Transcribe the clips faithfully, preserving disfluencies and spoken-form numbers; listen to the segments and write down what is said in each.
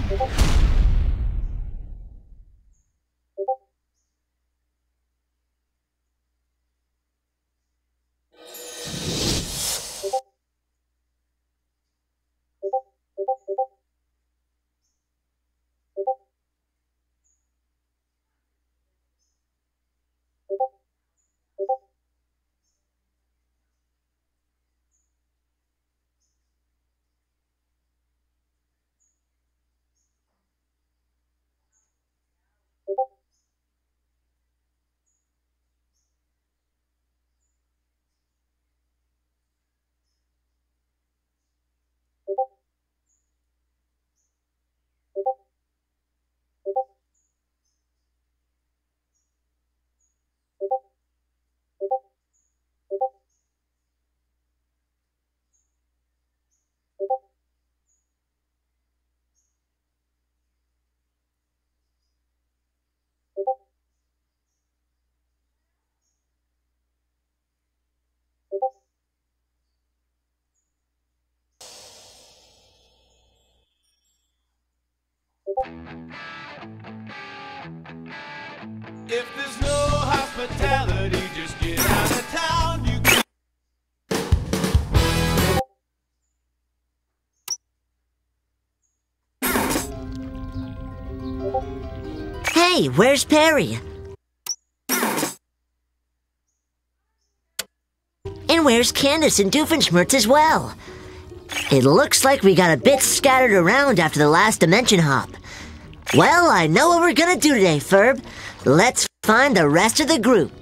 If there's no hospitality, just get out of town. You can Hey, where's Perry? And where's Candace and Doofenshmirtz as well? It looks like we got a bit scattered around after the last dimension hop. Well, I know what we're gonna do today, Ferb. Let's find the rest of the group.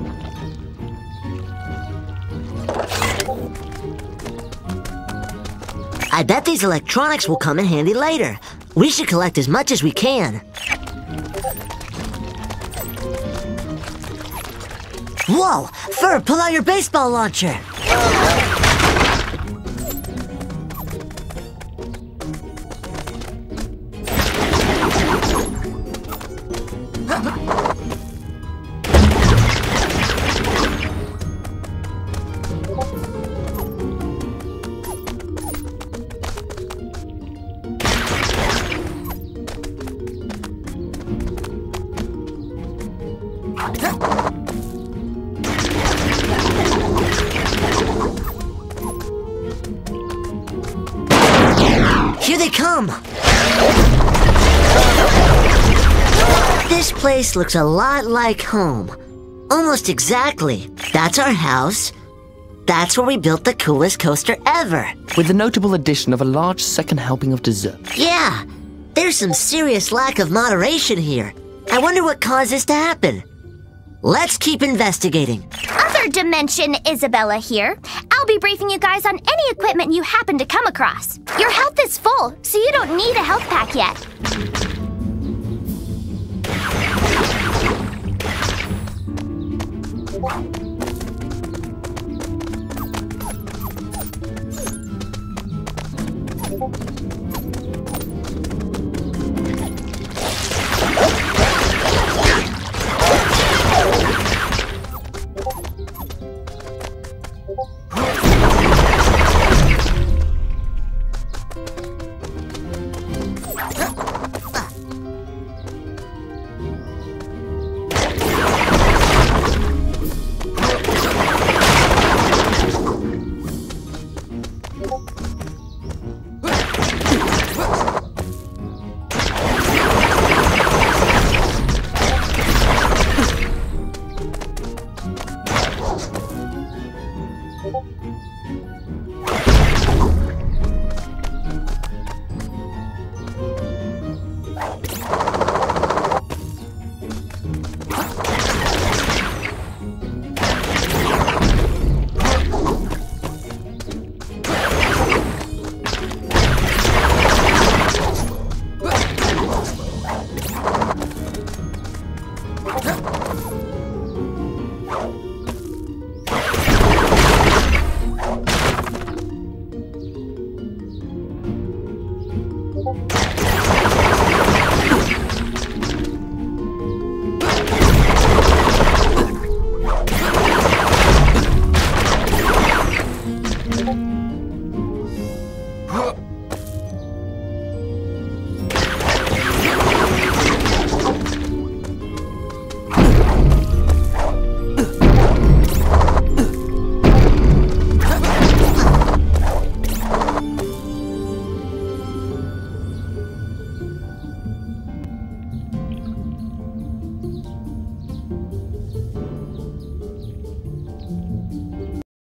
I bet these electronics will come in handy later. We should collect as much as we can. Whoa! Ferb, pull out your baseball launcher! Here they come! This place looks a lot like home. Almost exactly. That's our house. That's where we built the coolest coaster ever. With the notable addition of a large second helping of dessert. Yeah, there's some serious lack of moderation here. I wonder what caused this to happen. Let's keep investigating. Other Dimension Isabella here. I'll be briefing you guys on any equipment you happen to come across. Your health is full, so you don't need a health pack yet.